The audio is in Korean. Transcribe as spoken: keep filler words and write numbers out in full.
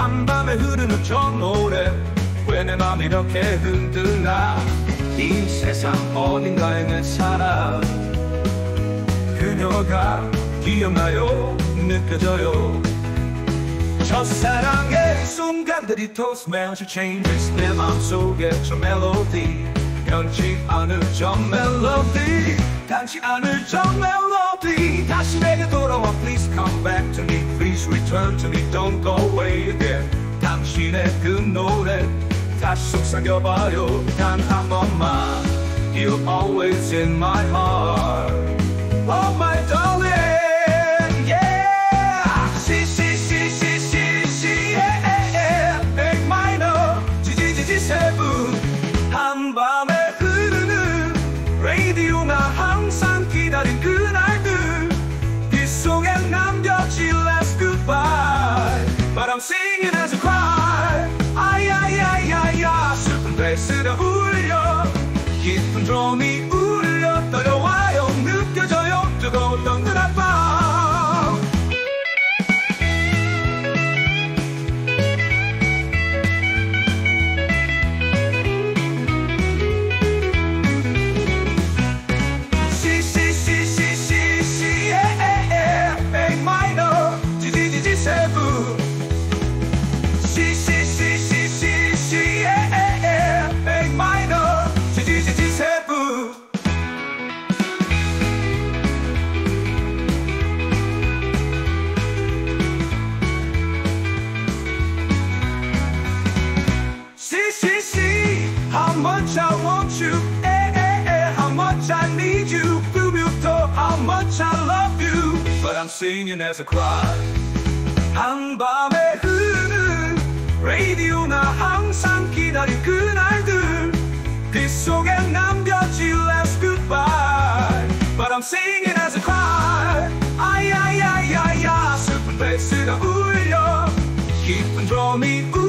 한밤에 흐르는 저 노래 왜 내 맘 이렇게 흔들나. 이 세상 어딘가에 내 사랑 그녀가 기억나요 느껴져요. 첫사랑의 순간들이 thoes magic changes 내 마음속에 저 멜로디 변치않을 저 멜로디 변치않을 저 멜로디 다시 내게 돌아와 please come back to me please return to me don't go away again. 당신의 그 노래 다시 속삭여봐요 단 한 번만 You're always in my heart Oh my darling yeah 씨씨씨씨씨씨 A minor 지지지지 세븐 한밤에 흐르는 레이디오 나 항상 기다린 그날들 빗속에 남겨진 last goodbye But I'm singing as I cry ayayayayah 슬픈 베이스가 울려 깊은 드럼이 울려 떨려와요 느껴져요 뜨거웠던 그날 밤 씨씨씨씨씨씨 A minor 지지지지 세븐 씨씨씨씨씨씨 A minor 지지지지 세븐 씨씨씨 How much I want you How much I need you 그부터 How much I love you But I'm singing as I cry 한밤에 흐르는 레이디오 나 항상 기다린 그날들 빗속에 남겨진 last goodbye But I'm singing as I cry ayayayayah 슬픈 베이스가 울려 깊은 드럼이 울려